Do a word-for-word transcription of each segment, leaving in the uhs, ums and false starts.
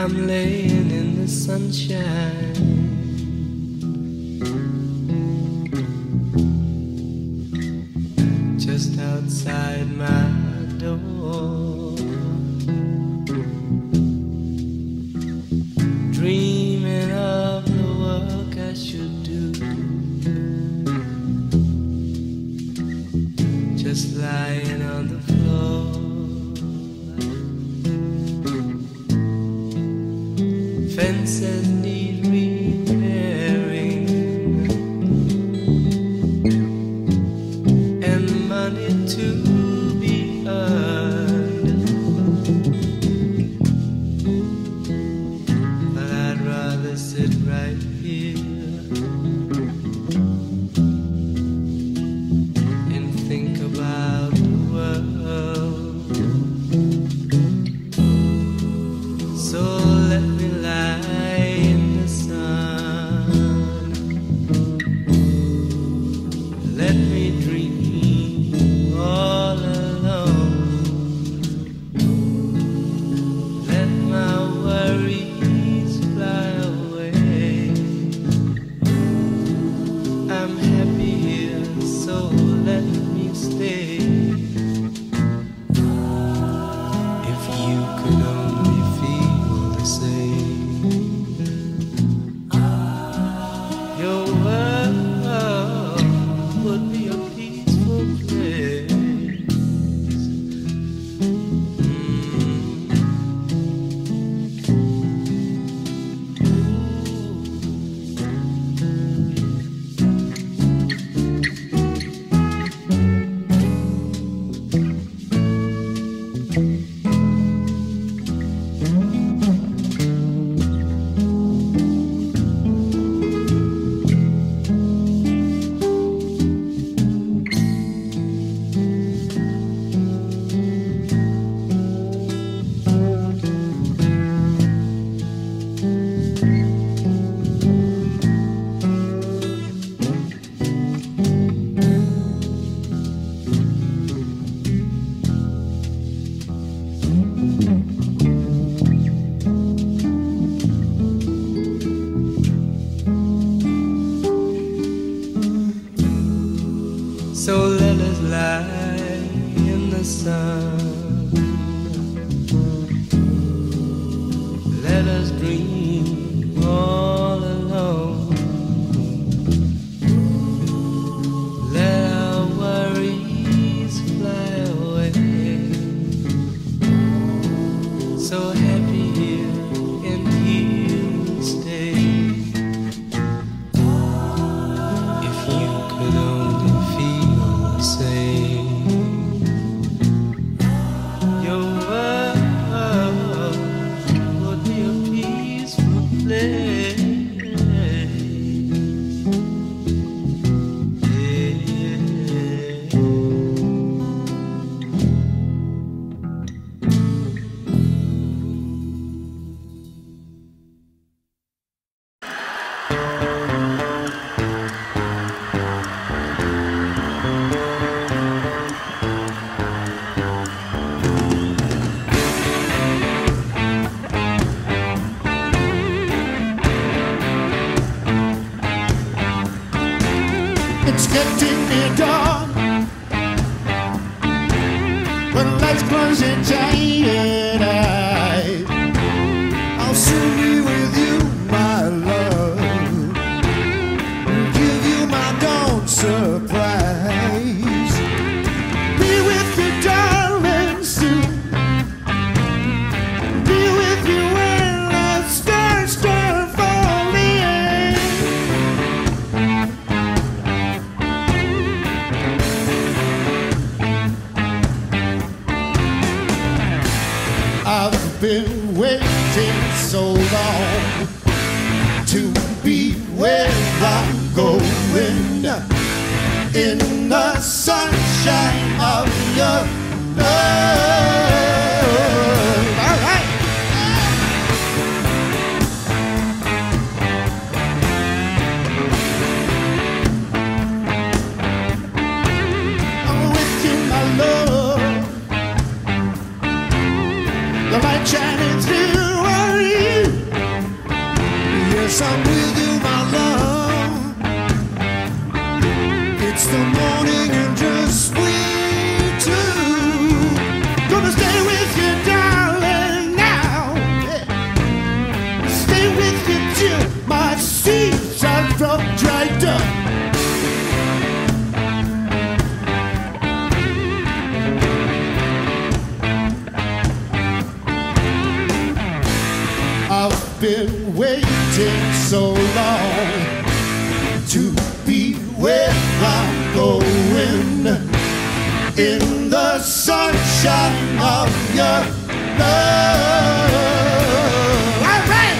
I'm laying in the sunshine, just outside my door, dreaming of the work I should do, just lying on the floor. Fences need repairing and money to be earned, but I'd rather sit right here and think about the world. So let me lie in the sun, let me dream all alone, let my worries fly away. I'm happy here, so let me stay. If you could only feel the same, your world would be a peaceful place. So let us lie in the sun, let us dream all alone, let our worries fly away. So happy here and here we'll stay. If you could only feel the same, your world would be a peaceful place. It's getting near dawn, when lights closing tight, I'll soon be with you, my love, give you my dawn surprise, be with you, darling, soon, be with you when the stars start falling. I've been waiting so long to be where I'm going, in the sunshine of your love. All right. I'm with you, my love. The light shining through our ears. been waiting so long to be where I'm going, in the sunshine of your love. All right.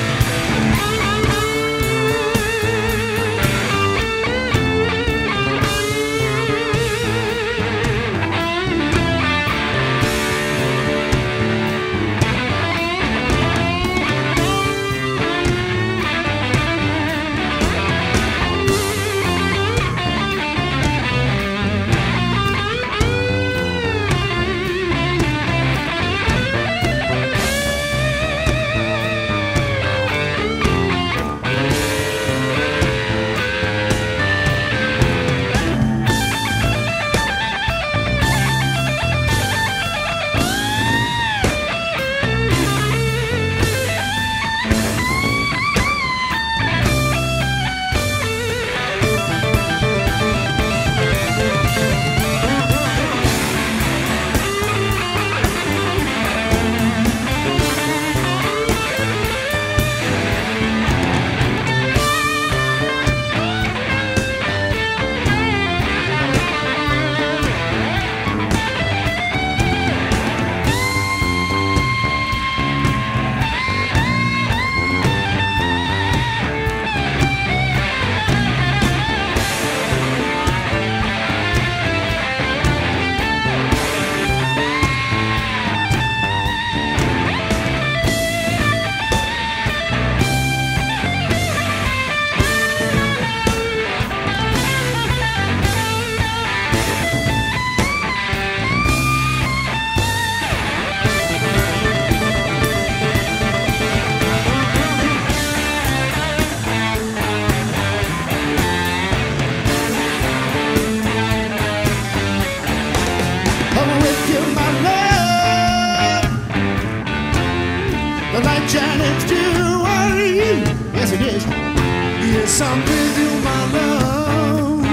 Challenge to worry you. Yes, it is. Yes, I'm with you, my love.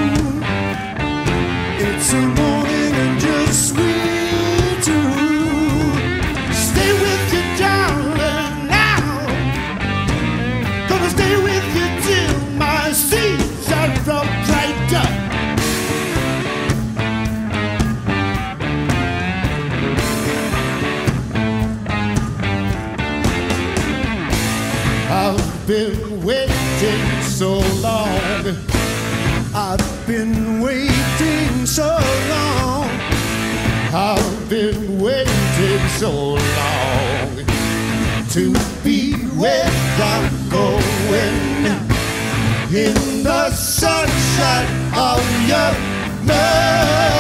It's a morning and just sweet too. Stay with you, darling, now. Gonna stay with you till my seas are all dried up. I've been waiting so long. I've been waiting so long. I've been waiting so long to be where I'm going, in the sunshine of your love.